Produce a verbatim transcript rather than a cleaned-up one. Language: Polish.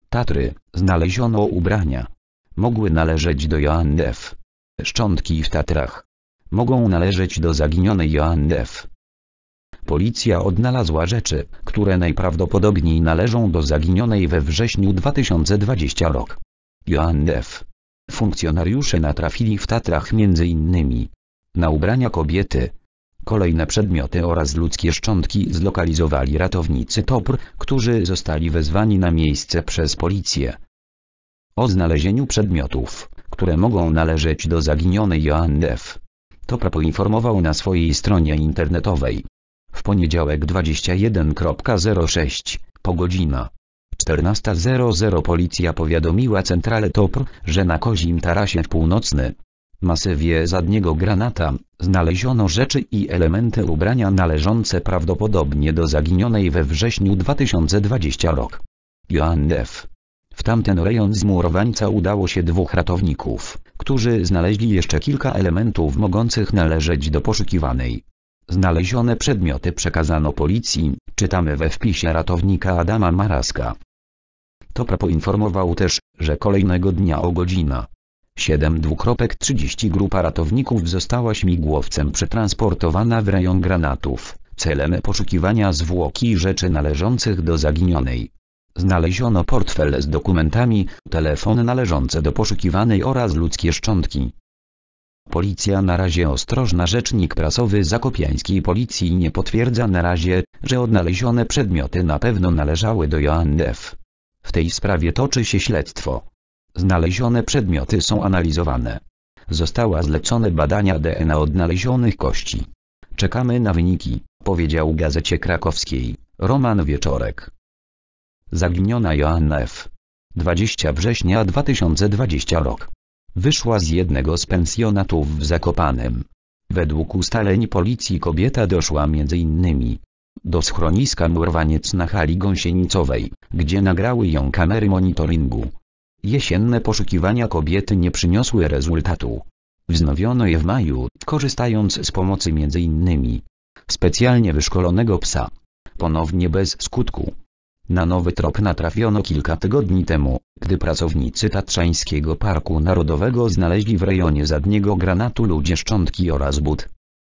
Tatry, znaleziono ubrania. Mogły należeć do Joanny F. Szczątki w Tatrach mogą należeć do zaginionej Joanny F. Policja odnalazła rzeczy, które najprawdopodobniej należą do zaginionej we wrześniu dwa tysiące dwudziestego roku Joanny F. Funkcjonariusze natrafili w Tatrach między innymi na ubrania kobiety. Kolejne przedmioty oraz ludzkie szczątki zlokalizowali ratownicy T O P R, którzy zostali wezwani na miejsce przez policję. O znalezieniu przedmiotów, które mogą należeć do zaginionej Joanny F. T O P R poinformował na swojej stronie internetowej. W poniedziałek dwudziestego pierwszego zero sześć, po godzina czternasta zero zero policja powiadomiła centralę T O P R, że na Kozim Tarasie w północny masywie Zadniego Granata znaleziono rzeczy i elementy ubrania należące prawdopodobnie do zaginionej we wrześniu dwa tysiące dwudziestego roku Joanny F. W tamten rejon zmurowańca udało się dwóch ratowników, którzy znaleźli jeszcze kilka elementów mogących należeć do poszukiwanej. Znalezione przedmioty przekazano policji, czytamy we wpisie ratownika Adama Maraska. T O P R poinformował też, że kolejnego dnia o godzina siedem trzydzieści grupa ratowników została śmigłowcem przetransportowana w rejon Granatów, celem poszukiwania zwłoki rzeczy należących do zaginionej. Znaleziono portfel z dokumentami, telefon należące do poszukiwanej oraz ludzkie szczątki. Policja na razie ostrożna. Rzecznik prasowy zakopiańskiej policji nie potwierdza na razie, że odnalezione przedmioty na pewno należały do Joanny F. W tej sprawie toczy się śledztwo. Znalezione przedmioty są analizowane. Została zlecone badania D N A odnalezionych kości. Czekamy na wyniki, powiedział Gazecie Krakowskiej Roman Wieczorek. Zaginiona Joanna F. dwudziestego września dwa tysiące dwudziestego roku. Wyszła z jednego z pensjonatów w Zakopanem. Według ustaleń policji kobieta doszła między innymi do schroniska Murwaniec na hali gąsienicowej, gdzie nagrały ją kamery monitoringu. Jesienne poszukiwania kobiety nie przyniosły rezultatu. Wznowiono je w maju, korzystając z pomocy między innymi specjalnie wyszkolonego psa. Ponownie bez skutku. Na nowy trop natrafiono kilka tygodni temu, gdy pracownicy Tatrzańskiego Parku Narodowego znaleźli w rejonie Zadniego Granatu ludzie szczątki oraz but.